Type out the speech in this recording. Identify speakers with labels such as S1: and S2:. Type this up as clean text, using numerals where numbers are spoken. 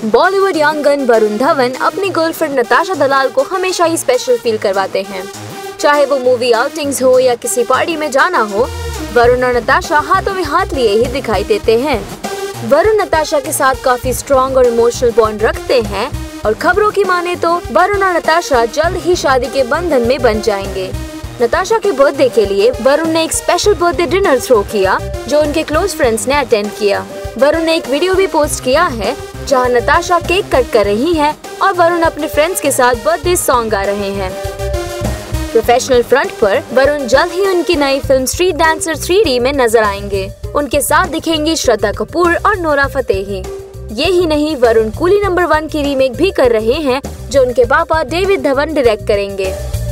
S1: Bollywood young gun Varun Dhawan अपनी girlfriend Natasha दलाल को हमेशा ही स्पेशल फील करवाते हैं। चाहे वो मूवी आउटिंग्स हो या किसी पार्टी में जाना हो, वरुण और नताशा हाथों में हाथ लिए ही दिखाई देते हैं। वरुण नताशा के साथ काफी स्ट्रॉन्ग और इमोशनल बॉन्ड रखते हैं और खबरों की माने तो वरुण और नताशा जल्द ही शादी के बंधन में बन जाएंगे। नताशा के बर्थडे के लिए वरुण ने एक स्पेशल बर्थडे डिनर थ्रो किया, जो उनके क्लोज फ्रेंड्स ने अटेंड किया। वरुण ने एक वीडियो भी पोस्ट किया है जहां नताशा केक कट कर रही हैं और वरुण अपने फ्रेंड्स के साथ बर्थडे सॉन्ग गा रहे हैं। प्रोफेशनल फ्रंट पर वरुण जल्द ही उनकी नई फिल्म स्ट्रीट डांसर 3D में नजर आएंगे। उनके साथ दिखेंगी श्रद्धा कपूर और नोरा फतेही। ये ही नहीं, वरुण कूली नंबर 1 की रीमेक भी कर रहे हैं, जो उनके पापा डेविड धवन डायरेक्ट करेंगे।